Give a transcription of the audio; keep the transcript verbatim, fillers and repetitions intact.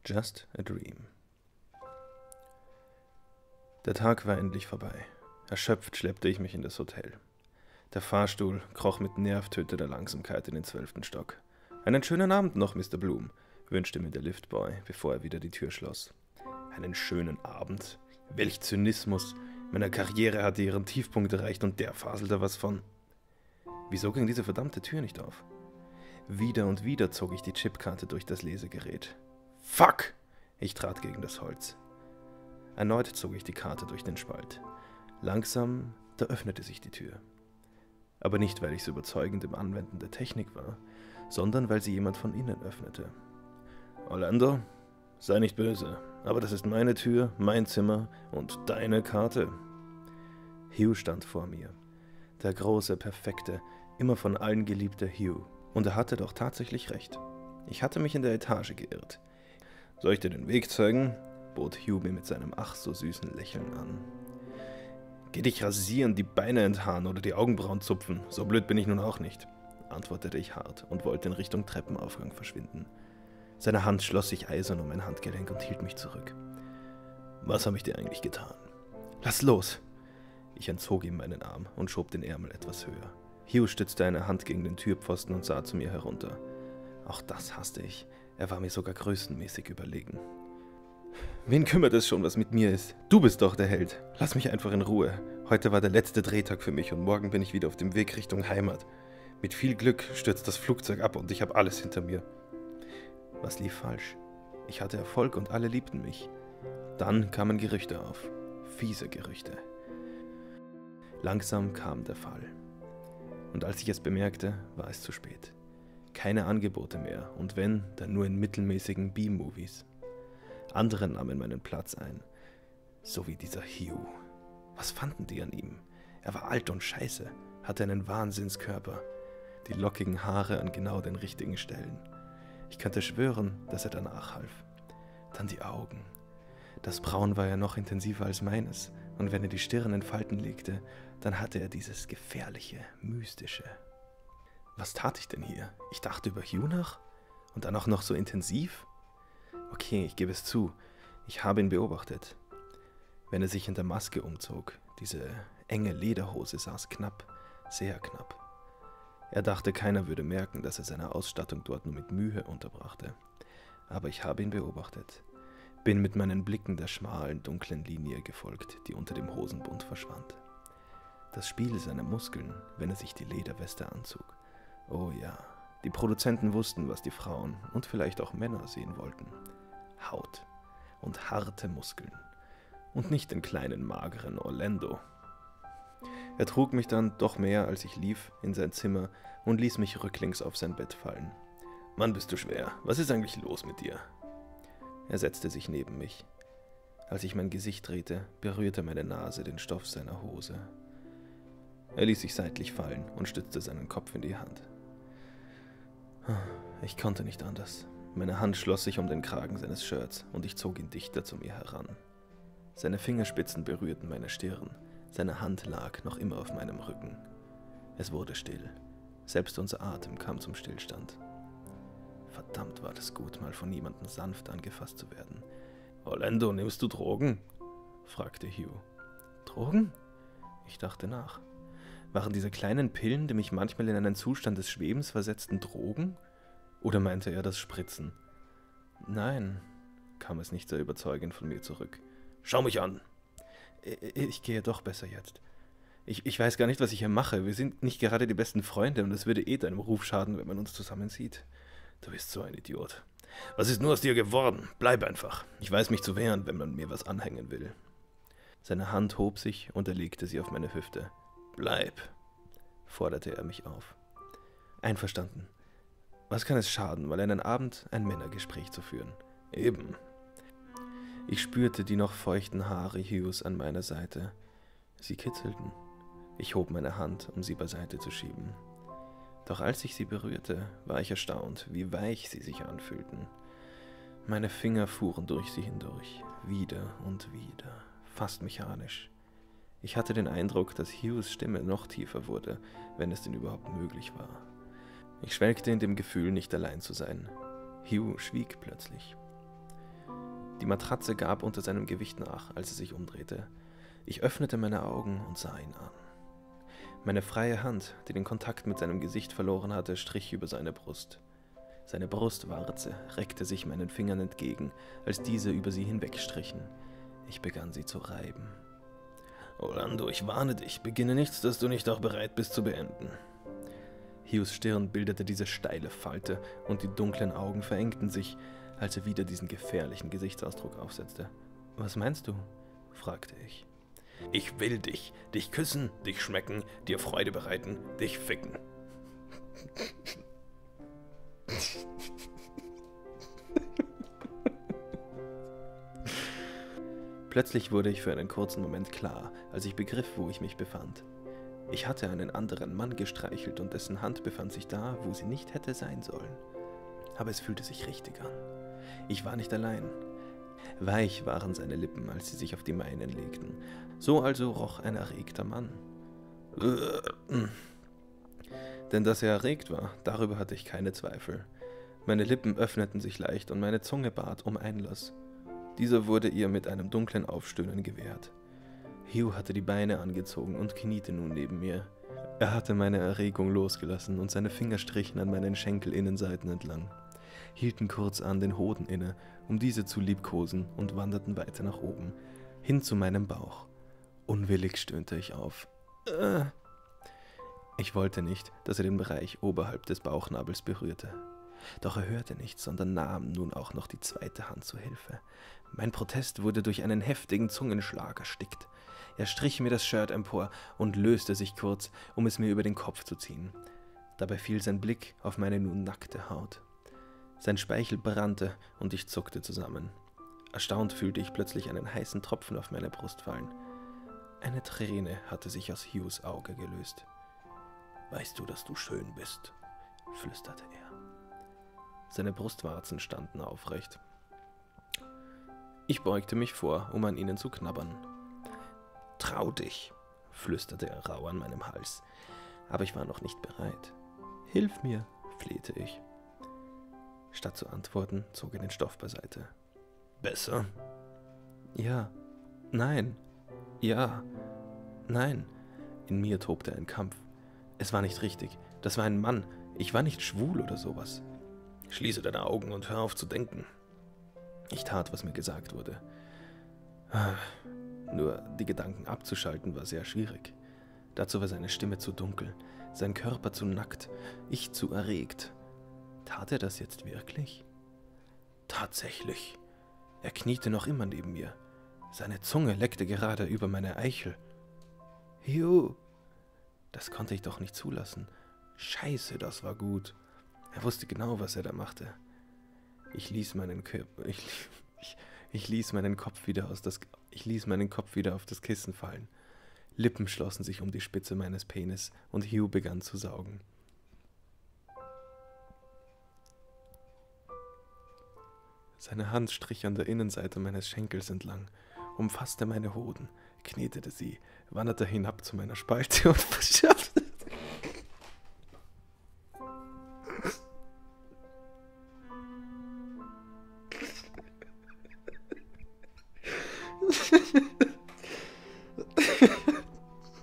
Just a Dream. Der Tag war endlich vorbei. Erschöpft schleppte ich mich in das Hotel. Der Fahrstuhl kroch mit nervtötender Langsamkeit in den zwölften Stock. »Einen schönen Abend noch, Mister Bloom«, wünschte mir der Liftboy, bevor er wieder die Tür schloss. »Einen schönen Abend? Welch Zynismus! Meine Karriere hatte ihren Tiefpunkt erreicht und der faselte was von. Wieso ging diese verdammte Tür nicht auf? Wieder und wieder zog ich die Chipkarte durch das Lesegerät. Fuck! Ich trat gegen das Holz. Erneut zog ich die Karte durch den Spalt. Langsam, da öffnete sich die Tür. Aber nicht, weil ich so überzeugend im Anwenden der Technik war, sondern weil sie jemand von innen öffnete. »Orlando, sei nicht böse, aber das ist meine Tür, mein Zimmer und deine Karte.« Hugh stand vor mir. Der große, perfekte, immer von allen geliebte Hugh. Und er hatte doch tatsächlich recht. Ich hatte mich in der Etage geirrt. »Soll ich dir den Weg zeigen?« bot Hugh mir mit seinem ach so süßen Lächeln an. »Geh dich rasieren, die Beine enthaaren oder die Augenbrauen zupfen, so blöd bin ich nun auch nicht«, antwortete ich hart und wollte in Richtung Treppenaufgang verschwinden. Seine Hand schloss sich eisern um mein Handgelenk und hielt mich zurück. »Was habe ich dir eigentlich getan?« »Lass los!« Ich entzog ihm meinen Arm und schob den Ärmel etwas höher. Hugh stützte eine Hand gegen den Türpfosten und sah zu mir herunter. Auch das hasste ich. Er war mir sogar größenmäßig überlegen. »Wen kümmert es schon, was mit mir ist? Du bist doch der Held. Lass mich einfach in Ruhe. Heute war der letzte Drehtag für mich und morgen bin ich wieder auf dem Weg Richtung Heimat. Mit viel Glück stürzt das Flugzeug ab und ich habe alles hinter mir.« Was lief falsch? Ich hatte Erfolg und alle liebten mich. Dann kamen Gerüchte auf. Fiese Gerüchte. Langsam kam der Fall. Und als ich es bemerkte, war es zu spät. Keine Angebote mehr und wenn, dann nur in mittelmäßigen B-Movies. Andere nahmen meinen Platz ein. So wie dieser Hugh. Was fanden die an ihm? Er war alt und scheiße, hatte einen Wahnsinnskörper. Die lockigen Haare an genau den richtigen Stellen. Ich könnte schwören, dass er danach half. Dann die Augen. Das Braun war ja noch intensiver als meines, und wenn er die Stirn in Falten legte, dann hatte er dieses gefährliche, mystische. Was tat ich denn hier? Ich dachte über Hugh nach? Und dann auch noch so intensiv? Okay, ich gebe es zu, ich habe ihn beobachtet. Wenn er sich in der Maske umzog, diese enge Lederhose saß knapp, sehr knapp. Er dachte, keiner würde merken, dass er seine Ausstattung dort nur mit Mühe unterbrachte. Aber ich habe ihn beobachtet, bin mit meinen Blicken der schmalen, dunklen Linie gefolgt, die unter dem Hosenbund verschwand. Das Spiel seiner Muskeln, wenn er sich die Lederweste anzog. Oh ja, die Produzenten wussten, was die Frauen und vielleicht auch Männer sehen wollten. Haut und harte Muskeln und nicht den kleinen, mageren Orlando. Er trug mich dann, doch mehr als ich lief, in sein Zimmer und ließ mich rücklings auf sein Bett fallen. »Mann, bist du schwer. Was ist eigentlich los mit dir?« Er setzte sich neben mich. Als ich mein Gesicht drehte, berührte meine Nase den Stoff seiner Hose. Er ließ sich seitlich fallen und stützte seinen Kopf in die Hand. Ich konnte nicht anders. Meine Hand schloss sich um den Kragen seines Shirts und ich zog ihn dichter zu mir heran. Seine Fingerspitzen berührten meine Stirn. Seine Hand lag noch immer auf meinem Rücken. Es wurde still. Selbst unser Atem kam zum Stillstand. Verdammt war das gut, mal von jemandem sanft angefasst zu werden. »Orlando, nimmst du Drogen?« fragte Hugh. »Drogen?« Ich dachte nach. Waren diese kleinen Pillen, die mich manchmal in einen Zustand des Schwebens versetzten, Drogen? Oder meinte er das Spritzen? »Nein«, kam es nicht sehr überzeugend von mir zurück. »Schau mich an!« Ich gehe doch besser jetzt. Ich, ich weiß gar nicht, was ich hier mache. Wir sind nicht gerade die besten Freunde und es würde eh deinem Ruf schaden, wenn man uns zusammen sieht. Du bist so ein Idiot. Was ist nur aus dir geworden? Bleib einfach. Ich weiß mich zu wehren, wenn man mir was anhängen will.« Seine Hand hob sich und er legte sie auf meine Hüfte. »Bleib«, forderte er mich auf. »Einverstanden. Was kann es schaden, mal einen Abend ein Männergespräch zu führen?« »Eben.« Ich spürte die noch feuchten Haare Hughs an meiner Seite. Sie kitzelten. Ich hob meine Hand, um sie beiseite zu schieben. Doch als ich sie berührte, war ich erstaunt, wie weich sie sich anfühlten. Meine Finger fuhren durch sie hindurch, wieder und wieder, fast mechanisch. Ich hatte den Eindruck, dass Hughs Stimme noch tiefer wurde, wenn es denn überhaupt möglich war. Ich schwelgte in dem Gefühl, nicht allein zu sein. Hugh schwieg plötzlich. Die Matratze gab unter seinem Gewicht nach, als er sich umdrehte. Ich öffnete meine Augen und sah ihn an. Meine freie Hand, die den Kontakt mit seinem Gesicht verloren hatte, strich über seine Brust. Seine Brustwarze reckte sich meinen Fingern entgegen, als diese über sie hinwegstrichen. Ich begann sie zu reiben. »Orlando, ich warne dich, beginne nichts, das du nicht auch bereit bist zu beenden.« Hughs Stirn bildete diese steile Falte und die dunklen Augen verengten sich, als er wieder diesen gefährlichen Gesichtsausdruck aufsetzte. »Was meinst du?« fragte ich. »Ich will dich, dich küssen, dich schmecken, dir Freude bereiten, dich ficken.« Plötzlich wurde ich für einen kurzen Moment klar, als ich begriff, wo ich mich befand. Ich hatte einen anderen Mann gestreichelt und dessen Hand befand sich da, wo sie nicht hätte sein sollen. Aber es fühlte sich richtig an. Ich war nicht allein. Weich waren seine Lippen, als sie sich auf die meinen legten. So also roch ein erregter Mann. Denn dass er erregt war, darüber hatte ich keine Zweifel. Meine Lippen öffneten sich leicht und meine Zunge bat um Einlass. Dieser wurde ihr mit einem dunklen Aufstöhnen gewährt. Hugh hatte die Beine angezogen und kniete nun neben mir. Er hatte meine Erregung losgelassen und seine Finger strichen an meinen Schenkelinnenseiten entlang, hielten kurz an den Hoden inne, um diese zu liebkosen, und wanderten weiter nach oben, hin zu meinem Bauch. Unwillig stöhnte ich auf. Äh. Ich wollte nicht, dass er den Bereich oberhalb des Bauchnabels berührte. Doch er hörte nichts, sondern nahm nun auch noch die zweite Hand zu Hilfe. Mein Protest wurde durch einen heftigen Zungenschlag erstickt. Er strich mir das Shirt empor und löste sich kurz, um es mir über den Kopf zu ziehen. Dabei fiel sein Blick auf meine nun nackte Haut. Sein Speichel brannte und ich zuckte zusammen. Erstaunt fühlte ich plötzlich einen heißen Tropfen auf meine Brust fallen. Eine Träne hatte sich aus Hughs Auge gelöst. »Weißt du, dass du schön bist?« flüsterte er. Seine Brustwarzen standen aufrecht. Ich beugte mich vor, um an ihnen zu knabbern. »Trau dich«, flüsterte er rau an meinem Hals. Aber ich war noch nicht bereit. »Hilf mir«, flehte ich. Statt zu antworten, zog er den Stoff beiseite. »Besser?« »Ja. Nein. Ja. Nein.« In mir tobte ein Kampf. Es war nicht richtig. Das war ein Mann. Ich war nicht schwul oder sowas. »Schließe deine Augen und hör auf zu denken.« Ich tat, was mir gesagt wurde. Nur die Gedanken abzuschalten war sehr schwierig. Dazu war seine Stimme zu dunkel, sein Körper zu nackt, ich zu erregt. Tat er das jetzt wirklich? Tatsächlich. Er kniete noch immer neben mir. Seine Zunge leckte gerade über meine Eichel. Hugh! Das konnte ich doch nicht zulassen. Scheiße, das war gut. Er wusste genau, was er da machte. Ich ließ meinen Körper, ich, ich, ich ließ meinen Kopf wieder aus das, ich ließ meinen Kopf wieder auf das Kissen fallen. Lippen schlossen sich um die Spitze meines Penis und Hugh begann zu saugen. Seine Hand strich an der Innenseite meines Schenkels entlang, umfasste meine Hoden, knetete sie, wanderte hinab zu meiner Spalte und verschau.